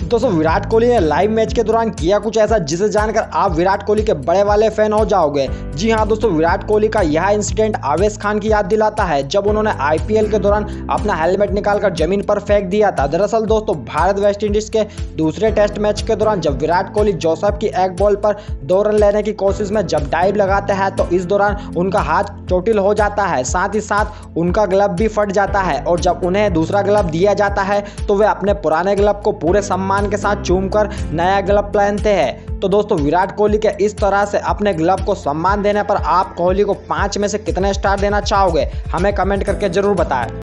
दोस्तों विराट कोहली ने live match के दौरान किया कुछ ऐसा जिसे जानकर आप विराट कोहली के बड़े वाले फैन हो जाओगे। जी हां दोस्तों, विराट कोहली का यह इंसिडेंट आवेश खान की याद दिलाता है जब उन्होंने आईपीएल के दौरान अपना हेलमेट निकालकर जमीन पर फेंक दिया था। दरअसल दोस्तों भारत वेस्ट इंडीज के दूसरे टेस्ट मैच के दौरान जब विराट कोहली जोसेफ की एक बॉल पर 2 रन लेने की कोशिश में जब डाइव लगाते हैं तो इस दौरान उनका हाथ चोटिल हो जाता है, साथ ही साथ उनका ग्लव भी फट जाता है और जब उन्हें दूसरा ग्लव दिया जाता है तो वे अपने पुराने ग्लव को पूरे सम्मान के साथ चूमकर नया ग्लव पहनते हैं। तो दोस्तों विराट कोहली के इस तरह से अपने ग्लव को सम्मान देने पर आप कोहली को 5 में से कितने स्टार देना चाहोगे, हमें कमेंट करके जरूर बताएं।